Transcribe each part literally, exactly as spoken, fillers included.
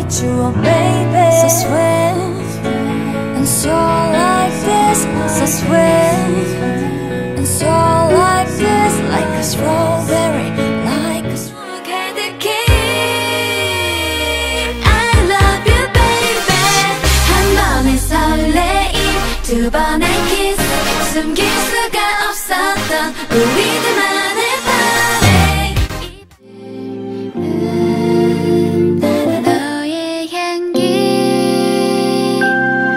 want you, oh baby. So sweet and so like this. So sweet and so like this. Like a strawberry, like a strawberry. The key. I love you, baby. 한 번의 설레임, 두 번의 kiss. 숨길 수가 없었던 우리들만의 밤에 너의 향기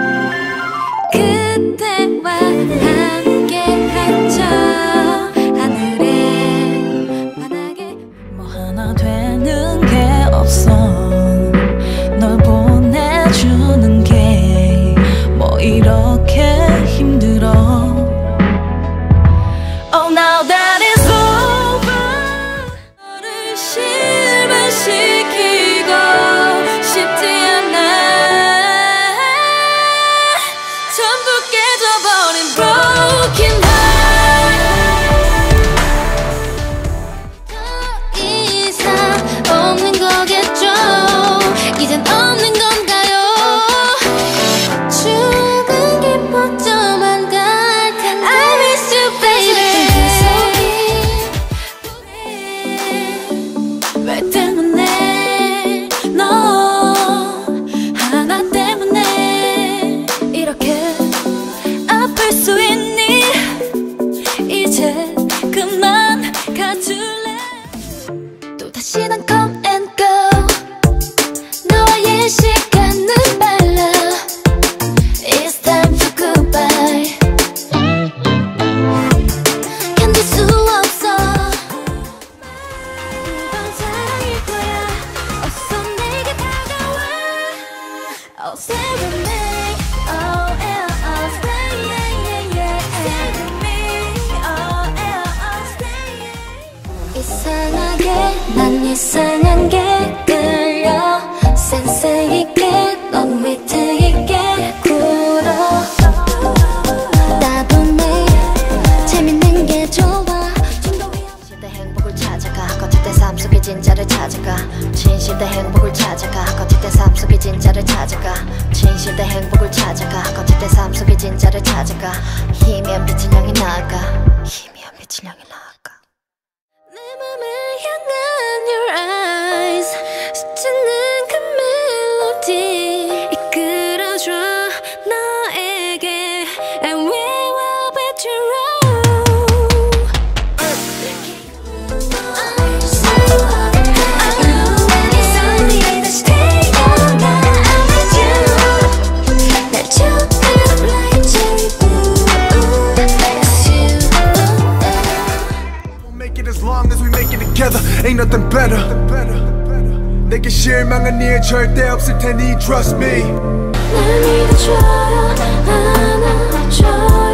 그대와 함께 헤쳐 하늘에 바닥에 뭐 하나 되는 게 없어 널 보내주는 게 뭐 이렇게 힘들어. Oh, now that it's over. 너를 실망시키고 싶지 않아. 전부 깨져버린 broken heart. 더 이상 없는 거겠죠. 이젠 없는 건가요? 죽은 기뻐져만 갈 텐데. I miss you, baby. 왜 때문에 너 하나 때문에 이렇게 아플 수 있니? 이제 그만 가줄래? 또다시 난 come and go. 너와의 시간은 빨라. It's time for goodbye. 견딜 수 없어. 사랑일 거야. 어서 내게 다가와. Oh, stay with me. Oh, yeah, oh, stay, yeah, yeah, yeah. Stay with me. Oh, yeah, oh, stay, yeah. 이상하게 난 이상한 게 끌려. 센스 있게 넌 위트 있게 굴어. 따분해 재밌는 게 좋아. 진실대 행복을 찾아가 겉에 삶 속의 진짜를 찾아가. 진실대 행복을 찾아가 겉에 삶 속의 진짜를 찾아가. 진실대 행복을 찾아가 겉에 삶 속의 진짜를 찾아가. 희미한 빛을 향해 나아가. 희미한 빛을 향해 나아가. 내 맘을 향한 your eyes 스치는 그 멜로디 이끌어줘 너에게 and we will be true. Make it as long as we make it together. Ain't nothing better. 내게 실망한 일 절대 없을 테니 trust me. 날 믿어줘요 안아줘요.